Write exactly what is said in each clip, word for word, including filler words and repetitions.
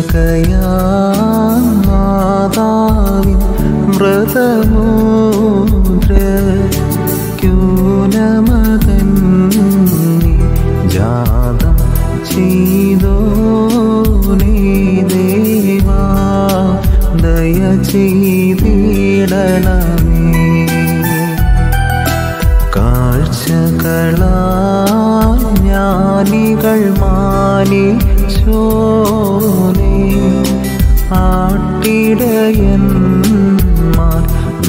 രക്ഷകയാം മാതാവിൻ മൃതമൂദ്രക്യൂനമകന്നി ജാതം ചെയ്തോനേ ദേവാ ദയ ചെയ്തിടണമേ. കാഴ്ചകളാൽ ജ്ഞാനികൾ മാനിച്ചോനേ ആട്ടിടയന്മാർ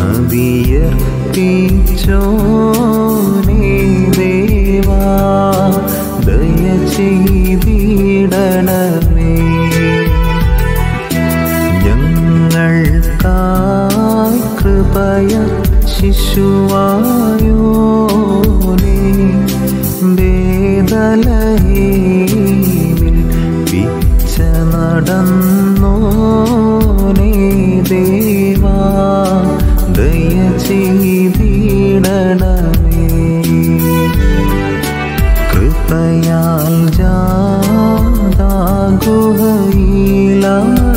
നദിയർപ്പിച്ചോനേ ദേവാ ദയ ചെയ്തിടണമേ. ഞങ്ങൾക്കായി കൃപയ ശിശുവായോനേ ബേഥലഹേമിൽ പിച്ച നടന്നോനേ ദേവാ ദയ ചെയ്തിടണമേ. കൃപയാൽ ജാതാഗുഹയിലാ